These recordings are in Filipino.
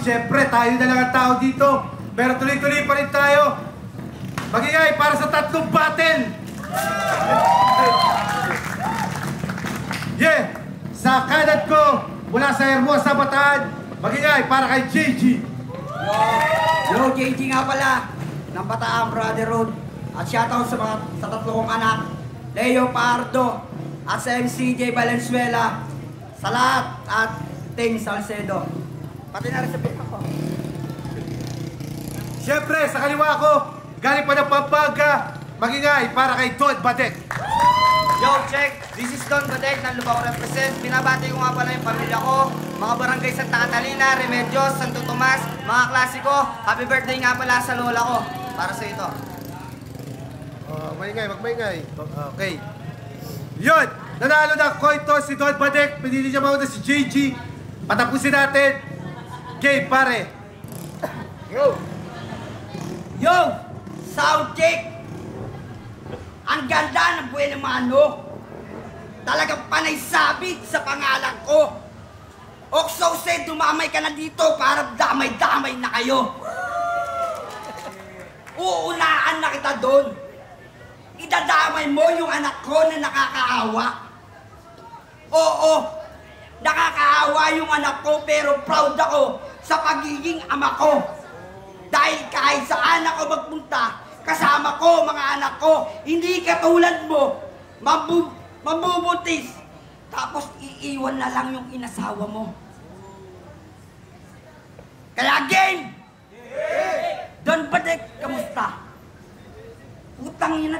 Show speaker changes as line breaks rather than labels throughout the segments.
Siyempre, tayo na lang ang tao dito. Pero tuloy-tuloy pa rin tayo. Magingay para sa tatlong battle. Yeah! Sa kanan ko, mula sa Hermosa, Bataan, magingay para kay JG.
Yo, JG nga pala, ng Bataan Brotherhood. At shoutout sa tatlo kong anak, Leo Pardo, at sa MCJ Valenzuela, sa lahat, at Ting Salcedo. Pati na rin sa pita ko.
Siyempre, sa kaliwa ko, galing pa ng Pampanga, magingay para kay Don Badek.
Yo, check! This is Don Badek ng Lubao Represent. Binabati ko nga pala yung pamilya ko, mga barangay Santa Catalina, Remedios, Santo Tomas, mga klasiko. Happy birthday nga pala sa lola ko. Para sa ito.
Maingay, magmaingay. Okay. Yun! Nanalo ng coin toss si Don Badek. Pinili niya mauna si JG. Patapusin natin. Okay, pare.
Yo! Yo! Sound check! Ang ganda ng Buena Mano. Talagang panay sabit sa pangalan ko. Okso said, dumamay ka na dito para damay-damay na kayo. Uunaan na kita doon. Idadamay mo yung anak ko na nakakaawa. Oo, nakakaawa yung anak ko pero proud ako sa pagiging ama ko. Dahil kahit saan ako magpunta, kasama ko mga anak ko, hindi katulad mo, mabubutis, tapos iiwan na lang yung inasawa mo. Kaya game! Don Badek, kamusta? Utang ina.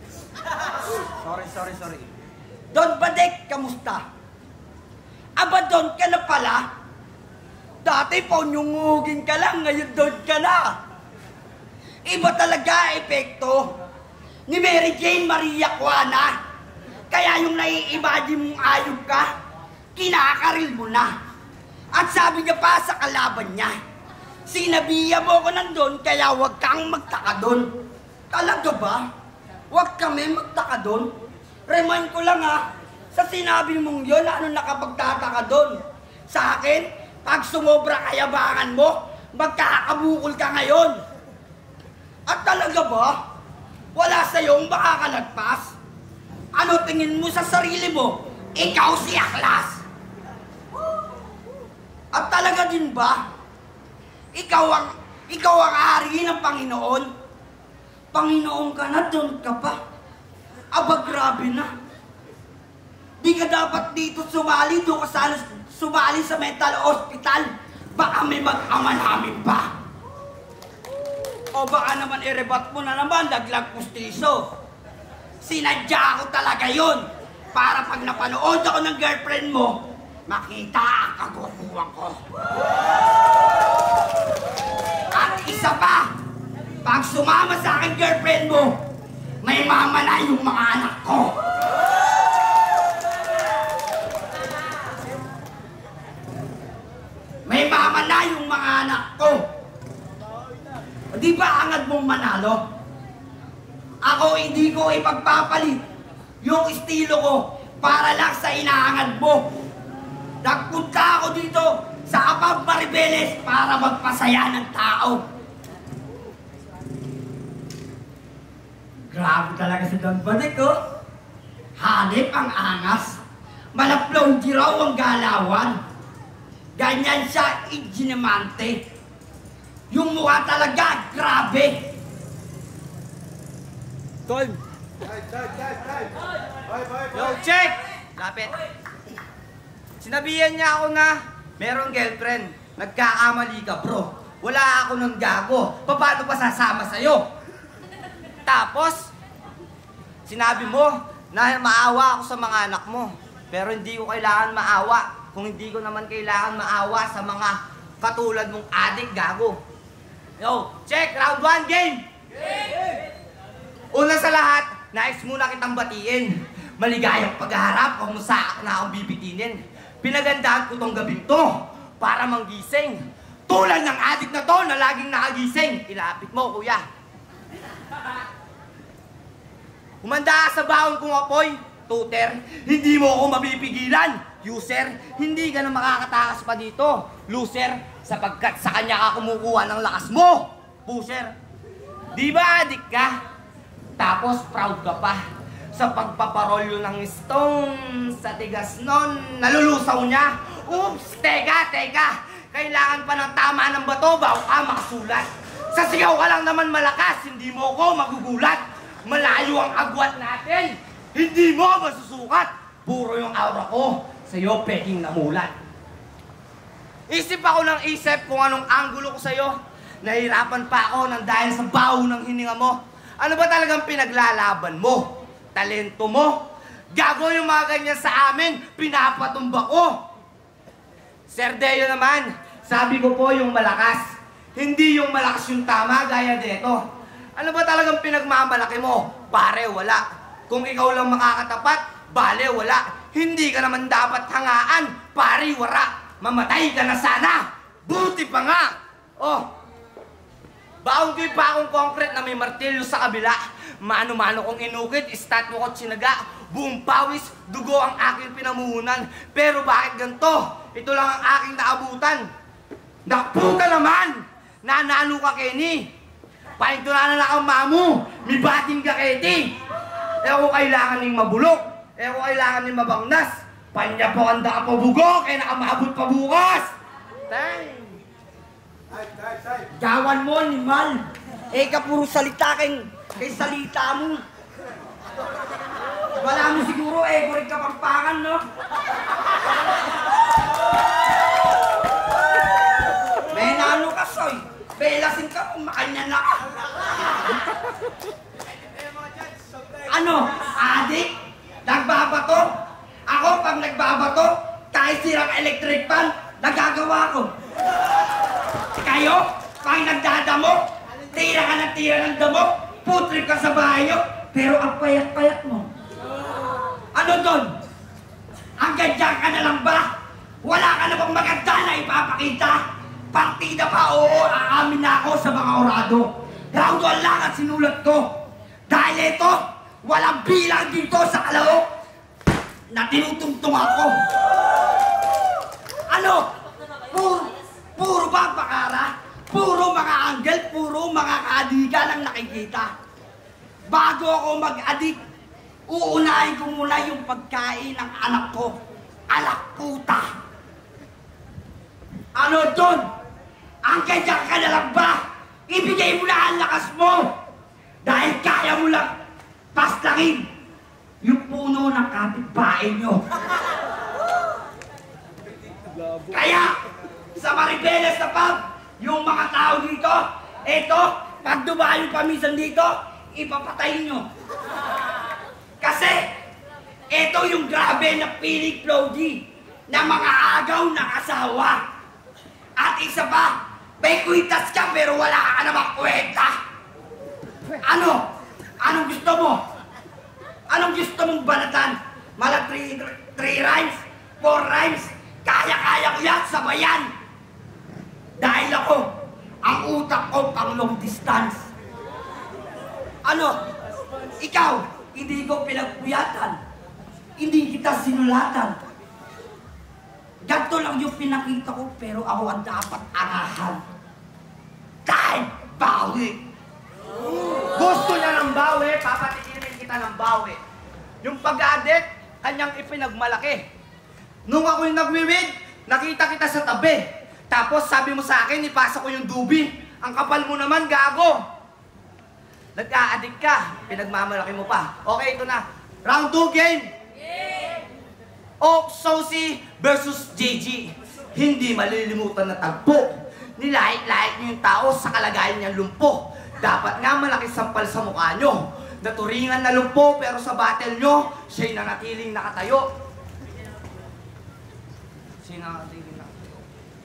Sorry. Don Badek, kamusta? Aba, Don ka na pala? Dati ponyungugin ka lang, ngayon Don ka na. Iba talaga epekto ni Mary Jane Maria Juana. Kaya yung nai-imagine mong ayog ka, kinakaril mo na. At sabi niya pa sa kalaban niya, sinabihan mo ko nandun, kaya huwag kang magtaka doon. Talaga ba? Huwag kami magtaka doon? Remind ko lang ha, sa sinabi mong yun, ano nakapagtataka doon? Sa akin, pag sumobra kayabangan mo, magkakabukol ka ngayon. At talaga ba? Wala sa'yong makakalagpas? Ano tingin mo sa sarili mo? Ikaw si Aklas. At talaga din ba? Ikaw ang hari ng Panginoon? Panginoon ka na, doon ka pa. Aba, grabe na. Di ka dapat dito sumali, doon ka sana sumali sa mental hospital. Baka may mag-ama namin pa. O baka naman irebat mo na naman, laglag pustiso. Sinadya ko talaga yun. Para pag napanood ako ng girlfriend mo, makita ang kagukuhan ko. At isa pa, pag sumama sa akin girlfriend mo, may mama na yung mga anak ko. May mama na yung mga anak ko. Di ba angad mong manalo? Ako hindi ko ipagpapalit yung estilo ko para lang sa inaangad mo. Nagpunta ako dito sa Apag Maribeles para magpasaya ng tao. Grabe talaga si Don Badek, oh. Hanip ang angas. Malaplong raw ang galawan. Ganyan siya iginamante. Yung mukha talaga, grabe.
Tol! Yo, check! Lapit. Sinabihan niya ako na merong girlfriend. Nagkakamali ka, bro. Wala ako ng gago. Paano pa sasama sa'yo? Tapos, sinabi mo na maawa ako sa mga anak mo. Pero hindi ko kailangan maawa kung hindi ko naman kailangan maawa sa mga katulad mong adik, gago. Yo, check! Round 1, game! Una sa lahat, nais muna kitang batiin. Maligayang pagharap kung saan na akong bibitinin. Pinagandaan ko tong gabing to para manggising. Tulad ng adik na to na laging nakagising. Ilapit mo, kuya. Humanda sa baon kong apoy. Tuter, hindi mo ako mapipigilan. User, hindi ka na makakatakas pa dito. Loser, sapagkat sa kanya ka kumukuha ng lakas mo, pusher. Di ba adik ka? Tapos proud ka pa sa pagpaparolyo ng stone sa tigas nun, nalulusaw niya. Oops, teka. Kailangan pa ng tama ng bato bago ka makasulat. Sa sigaw ka lang naman malakas, hindi mo ko magugulat. Malayo ang agwat natin, hindi mo masusukat. Puro yung aura ko, sa'yo peking namulat. Isip ako ng isip kung anong anggulo ko sa'yo. Nahirapan pa ako nang dahil sa baho ng hininga mo. Ano ba talagang pinaglalaban mo? Talento mo? Gago yung mga ganyan sa amin, pinapatumba ko. Sir Deo naman, sabi ko po yung malakas. Hindi yung malakas yung tama gaya dito. Ano ba talagang pinagmamalaki mo? Pare, wala. Kung ikaw lang makakatapat, bale, wala. Hindi ka naman dapat hangaan, pare, wala. Mamatay ka na sana. Buti pa nga. Oh, baon pa akong concrete na may martilyo sa kabila. Mano-mano kong inukit, estatwa ko't sinaga. Buong pawis, dugo ang aking pinamuhunan. Pero bakit ganito? Ito lang ang aking naabutan. Naputa naman! Nanalo ka, Kenny. Pahintunan na ang mamu. May bating ka, Kenny. Ko kailangan ng mabulok. Ko kailangan ng mabangnas. Panya po handa ka pa bugok. Nakamabot pa bukas. Tay.
Gawan mo, animal. Ka puro salita kay salita mo. Wala mo siguro, kuring kapampangan, no? May nano ka, Soy. Belasin ka kung makanya na ka. Ano? Adik? Nagbabato? Ako pag nagbabato, kahit sirang electric fan, nagagawa ko. Kayo, pag nagdadamo, tira ka ng damo, putrip ka sa bahay nyo, pero ang payat-payat mo. Ano doon? Ang ganyan ka na lang ba? Wala ka na bang maganda na ipapakita? Partida pa, oo, aamin na ako sa mga orado. Round 1 lang ang sinulat ko. Dahil ito, walang bilang dito sa kalao na tinutungtong ako. Ano? Puro ba pakara? Puro mga anggel, puro mga kaadigan ang nakikita. Bago ako mag-adik, uunahin ko muna yung pagkain ng anak ko. Alak puta. Ano doon? Ang ganyan ka na lang ba? Ibigay mo na ang lakas mo. Dahil kaya mo lang paslangin yung puno ng kapitbahay nyo. Kaya, sa Maribeles na pub, yung mga tao dito, eto, pag dumayo pamisan dito, ipapatay nyo. Kasi, eto yung grabe na feeling Flowdy na mga agaw ng asawa. At isa pa, may kwintas ka pero wala ka namang kwenta. Ano? Anong gusto mo? Anong gusto mong balatan? Mala 3 rhymes? 4 rhymes? Kaya-kaya ko yan, sabayan. Dahil ako, ang utak ko pang long distance. Ano? Ikaw, hindi ko pinagpuyatan. Hindi kita sinulatan. Ganto lang yung pinakita ko, pero ako ang dapat arahan. Dahil bawi.
Gusto niya ng bawi, papatikirin kita ng bawi. Yung pag-addict, kanyang ipinagmalaki. Nung ako'y nagwiwid, nakita kita sa tabi. Tapos sabi mo sa akin, ipasa ko yung dubi. Ang kapal mo naman, gago. Nag-a-addict ka, pinagmamalaki mo pa. Okay, ito na. Round 2 game. Oak Saucy versus JG. Hindi malilimutan na tagpo. Nilait-lait niyo yung tao sa kalagayan niyang lumpo. Dapat nga malaki sampal sa mukha nyo. Naturingan na lumpo pero sa battle nyo, siya'y nanatiling nakatayo. Siya'y nanatiling nakatayo.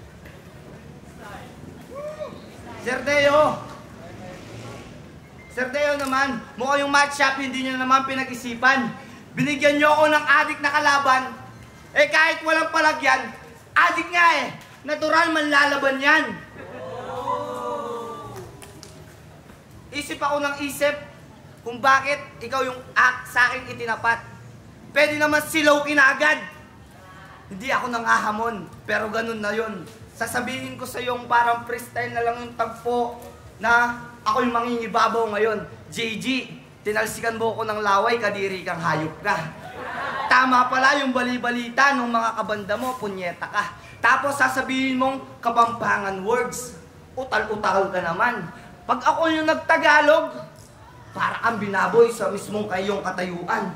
Sir Deo naman, mukhang yung match up hindi nyo naman pinag-isipan. Binigyan nyo ako ng adik na kalaban. Kahit walang palagyan, adik nga natural manlalaban yan. Isip ako ng isip kung bakit ikaw yung sa akin itinapat. Pwede naman silaw kinaagad. Hindi ako nangahamon, pero ganun na yun. sasabihin ko sa yung parang freestyle na lang yung tagpo na ako yung mangingibabaw ngayon. JG, tinalsikan mo ko ng laway, kadiri kang hayop ka. Tama pala yung bali-balita ng mga kabanda mo, punyeta ka. Tapos sasabihin mong Kapampangan words. Utal-utal ka naman. Pag ako yung nagtagalog, para kang binaboy sa mismong kayong katayuan.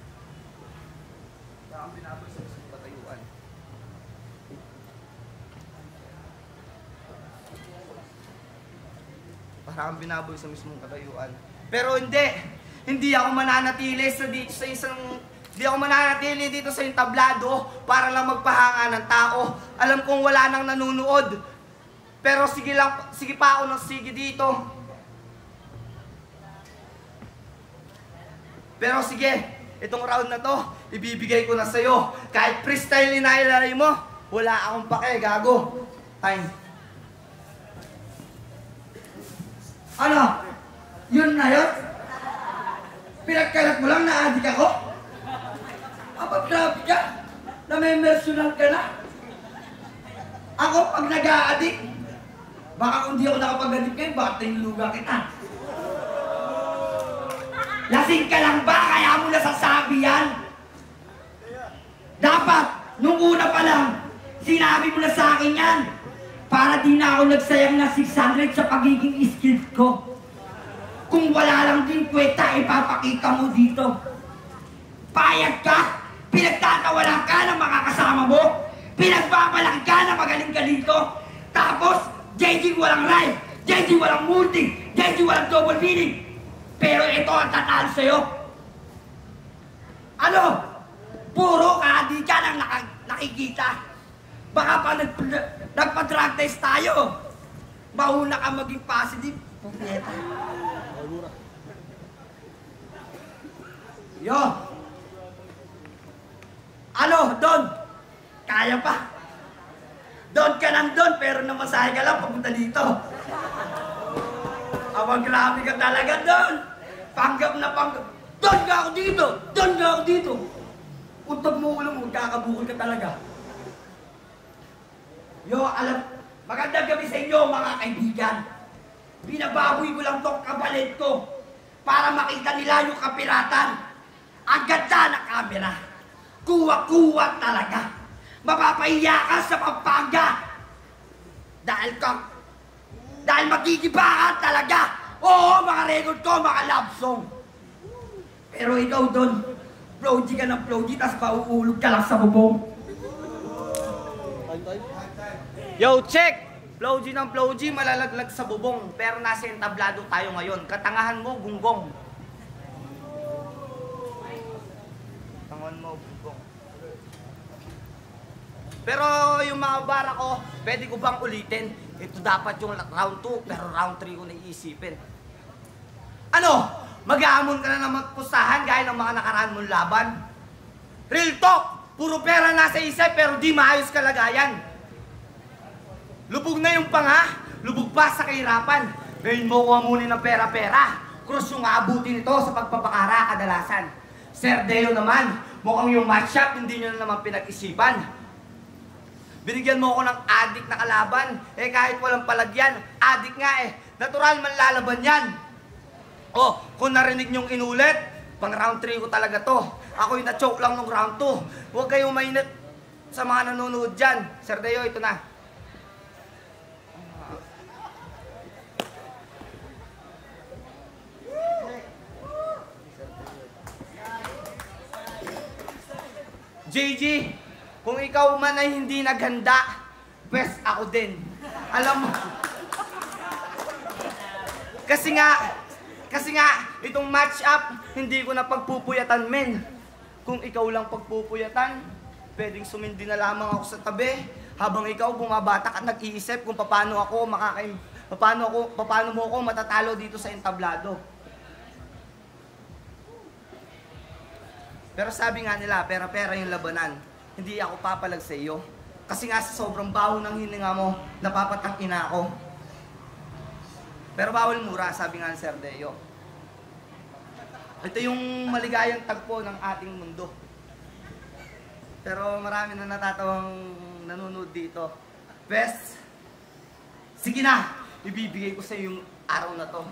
Para kang binaboy sa mismong katayuan. Para kang binaboy sa mismong katayuan. Pero hindi ako mananatili hindi ako mananatili dito sa entablado para lang magpahanga ng tao. Alam kong wala nang nanunood. Pero sige pa ako ng sige dito. Pero sige, itong round na to, ibibigay ko na sa'yo. Kahit freestyle inailalay mo, wala akong pake, gago. Time.
Ano? Yun na yun? Pinagkalat mo lang na adik ako? Grabe ka? Namimersyonal ka na? Ako, pag nag-a-addict, baka kung di ako nakapag-addict kayo, baka tinuluga kita. Lasing ka lang ba? Kaya mo nasasabi yan? Dapat, nung una pa lang, sinabi mo na sa akin yan. Para di na ako nagsayang na 600 sa pagiging skilled ko. Kung wala lang din kweta, ipapakita mo dito. Payag ka? Pinagtatawalan ka ng mga kasama mo? Pinagbabalak ka na magaling ka dito? Tapos, JG walang rhyme, JG walang multi, JG walang double meaning. Pero ito ang tatalo sa'yo. Ano? Puro ka, di ka nang nakikita. Baka pa nagpa-drug test tayo. Mauna ka maging positive. Punyeta. Yo! Ano, Don? Kaya pa. Don ka nandun, pero namasahe ka lang papunta dito. Awang grabe ka talaga, Don. Panggap na panggap. Don ka ako dito! Don ka ako dito! Untog mo ulo mo, kakabukol ka talaga. Yo, magandang gabi sa inyo, mga kaibigan. Binababoy ko lang tong kabalit ko para makita nila yung kapiratan. Ang ganda na camera. Kuwa-kuwa talaga. Mapapahiya ka sa Pampanga. Dahil magigiba ka talaga. Oo, mga record ko, mga love song. Pero ikaw doon, floaty ka ng floaty, tapos mauulog ka lang sa bubong.
Yo, check! Flow-G ng Flow-G, malalaglag sa bubong. Pero nasa entablado tayo ngayon. Katangahan mo, gunggong. Tangan mo, gunggong. Pero yung mga bara ko, pwede ko bang ulitin? Ito dapat yung round 2, pero round 3 ko naiisipin. Ano? Mag-aamon ka na ng magpustahan gaya ng mga nakaraan mong laban? Real talk! Puro pera nasa isip, pero di maayos kalagayan. Lubog na yung panga, lubog pa sa kahirapan. Ngayon mo kuhamunin ng pera-pera. Krus yung aabutin ito sa pagpapakara kadalasan. Sir Deo naman, mukhang yung matchup hindi nyo na naman pinag-isipan. Binigyan mo ako ng adik na kalaban. Eh kahit walang palagyan, adik nga eh. Natural man lalaban yan. Oh, kung narinig nyong inulit, pang round 3 ko talaga to. Ako'y na-choke lang nung round 2. Huwag kayong mainit sa mga nanonood dyan. Sir Deo, ito na. JG, kung ikaw man ay hindi naghanda, pwes ako din. Alam mo, kasi nga, itong match up, hindi ko na pagpupuyatan, men. Kung ikaw lang pagpupuyatan, pwedeng sumindi na lamang ako sa tabi, habang ikaw bumabatak at nag-iisip kung paano mo ako matatalo dito sa entablado. Pero sabi nga nila, pera-pera yung labanan. Hindi ako papalag sa iyo. Kasi nga sa sobrang baho ng hininga mo, napapatang ina ako. Pero bawal mura, sabi nga ni Sir Deo. Ito yung maligayang tagpo ng ating mundo. Pero marami na natatawang nanonood dito. Bes, sige na, ibibigay ko sa yung araw na to.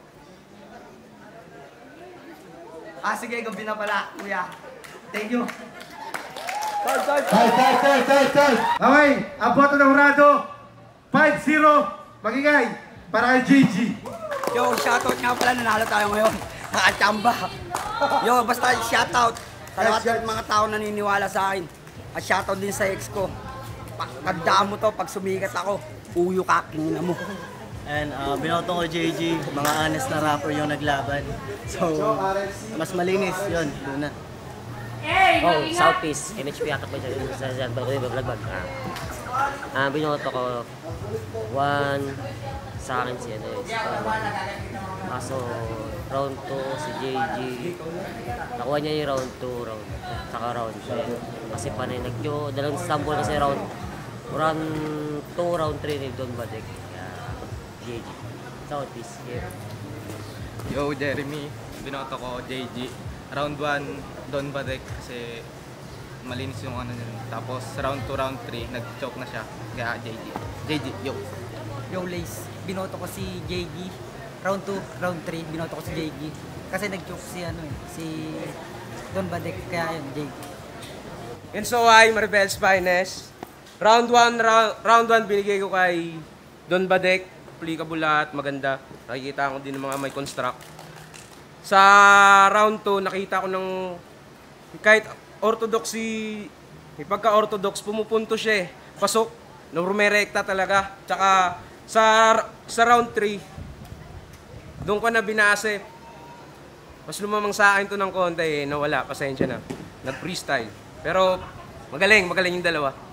Sige, gabi na pala, kuya. Thank you.
Okay, ang boto ng hurado, 5-0, magingay, para kay JG.
Yo, shoutout nga pala, nanalo tayo ngayon. Nakachamba. Yo, basta shoutout sa lahat ng mga tao naniniwala sa akin. At shoutout din sa ex ko. Tandaan mo to, pag sumikat ako, uyo ka, kingina mo.
And binoto ko JG, mga honest na rapper yung naglaban. So, mas malinis yun, Luna.
Oh, Southeast, NHP atak ko sa vlog. Binoto ko 1 sa akin si kaso round 2 si JG. Nakuha niya yung round 2, saka round 3. Kasi panay dalang sample kasi round 2, round 3 ni Don Badek. JG. Southeast, here.
Yo, Jeremy. Binoto ko JG. Round 1, Don Badek kasi malinis yung ano yun. Tapos round 2, round 3, nag-choke na siya. Kaya JG. JG, yo.
Yo, Lace. Binoto ko si JG. Round 2, round 3, binoto ko si JG. Kasi nag-choke si Don Badek. Kaya yun, JG.
And so ay Maribel's Finest. Round 1 binigay ko kay Don Badek. Applicable lahat, maganda. Nakikita ko din ng mga may construct. Sa round 2, nakita ko ng kahit orthodoxy, pagka-orthodox, pumupunto siya eh. Pasok, rumerekta talaga. Tsaka sa round 3, doon ko na binase. Mas lumamang sa akin to ng konti eh, nawala, pasensya na. Nag-freestyle. Pero magaling yung dalawa.